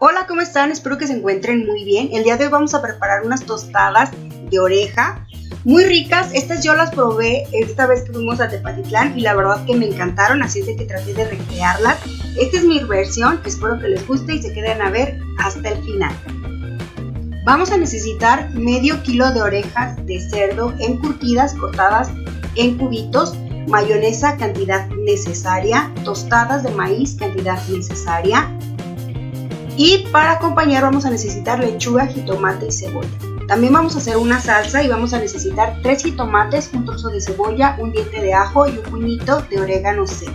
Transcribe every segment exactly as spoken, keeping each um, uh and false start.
Hola, ¿cómo están? Espero que se encuentren muy bien. El día de hoy vamos a preparar unas tostadas de oreja muy ricas. Estas yo las probé esta vez que fuimos a Tepatitlán y la verdad que me encantaron, así es de que traté de recrearlas. Esta es mi versión, espero que les guste y se queden a ver hasta el final. Vamos a necesitar medio kilo de orejas de cerdo encurtidas, cortadas en cubitos, mayonesa cantidad necesaria, tostadas de maíz cantidad necesaria. Y para acompañar vamos a necesitar lechuga, jitomate y cebolla. También vamos a hacer una salsa y vamos a necesitar tres jitomates, un trozo de cebolla, un diente de ajo y un puñito de orégano seco.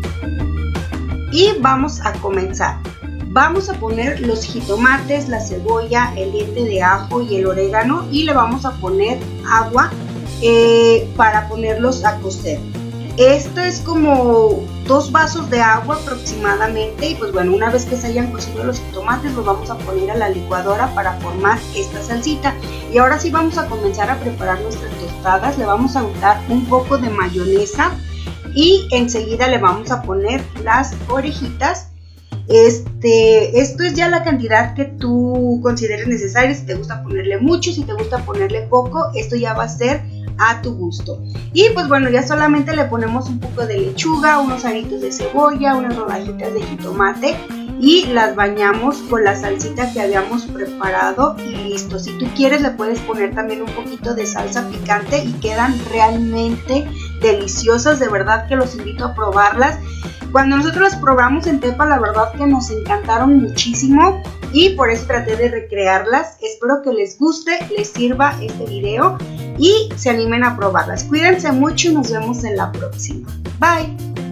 Y vamos a comenzar. Vamos a poner los jitomates, la cebolla, el diente de ajo y el orégano y le vamos a poner agua eh, para ponerlos a cocer. Esto es como dos vasos de agua aproximadamente y pues bueno, una vez que se hayan cocido los jitomates los vamos a poner a la licuadora para formar esta salsita. Y ahora sí vamos a comenzar a preparar nuestras tostadas. Le vamos a untar un poco de mayonesa y enseguida le vamos a poner las orejitas. Este, esto es ya la cantidad que tú consideres necesaria, si te gusta ponerle mucho, si te gusta ponerle poco, esto ya va a ser a tu gusto. Y pues bueno, ya solamente le ponemos un poco de lechuga, unos aritos de cebolla, unas rodajitas de jitomate y las bañamos con la salsita que habíamos preparado y listo. Si tú quieres le puedes poner también un poquito de salsa picante y quedan realmente deliciosas, de verdad que los invito a probarlas. Cuando nosotros las probamos en Tepa, la verdad que nos encantaron muchísimo y por eso traté de recrearlas. Espero que les guste, les sirva este video y se animen a probarlas. Cuídense mucho y nos vemos en la próxima. Bye.